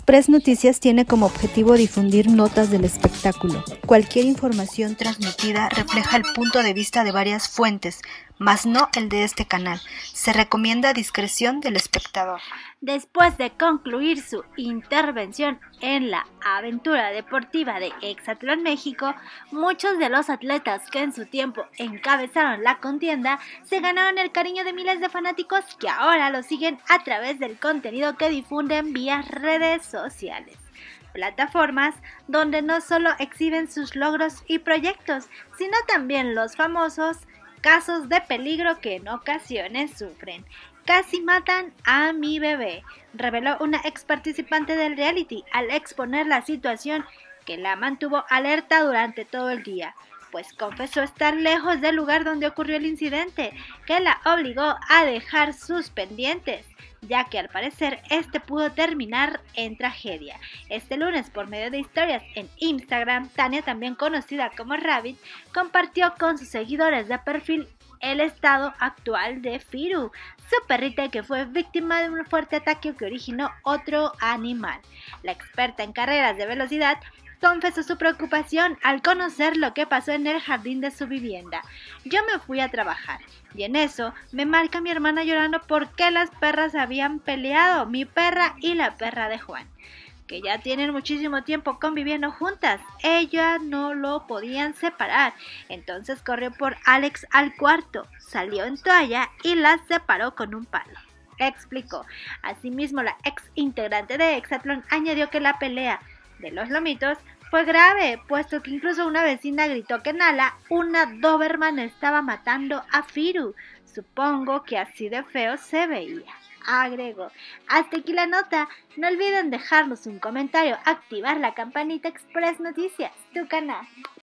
Express Noticias tiene como objetivo difundir notas del espectáculo. Cualquier información transmitida refleja el punto de vista de varias fuentes, mas no el de este canal. Se recomienda discreción del espectador. Después de concluir su intervención en la aventura deportiva de Hexatlón México, muchos de los atletas que en su tiempo encabezaron la contienda se ganaron el cariño de miles de fanáticos que ahora lo siguen a través del contenido que difunden vía redes sociales. Plataformas donde no solo exhiben sus logros y proyectos, sino también los famosos casos de peligro que en ocasiones sufren. Casi matan a mi bebé, reveló una ex participante del reality al exponer la situación que la mantuvo alerta durante todo el día, pues confesó estar lejos del lugar donde ocurrió el incidente, que la obligó a dejar sus pendientes, ya que al parecer este pudo terminar en tragedia. Este lunes, por medio de historias en Instagram, Tania, también conocida como Rabbit, compartió con sus seguidores de perfil el estado actual de Firu, su perrita que fue víctima de un fuerte ataque que originó otro animal. La experta en carreras de velocidad confesó su preocupación al conocer lo que pasó en el jardín de su vivienda. Yo me fui a trabajar y en eso me marca mi hermana llorando porque las perras habían peleado, mi perra y la perra de Juan, que ya tienen muchísimo tiempo conviviendo juntas. Ellas no lo podían separar. Entonces corrió por Alex al cuarto, salió en toalla y las separó con un palo, explicó. Asimismo, la ex integrante de Hexatlón añadió que la pelea de los lomitos fue grave, puesto que incluso una vecina gritó que Nala, una Doberman, estaba matando a Firu. Supongo que así de feo se veía, agregó. Hasta aquí la nota. No olviden dejarnos un comentario, activar la campanita Express Noticias, tu canal.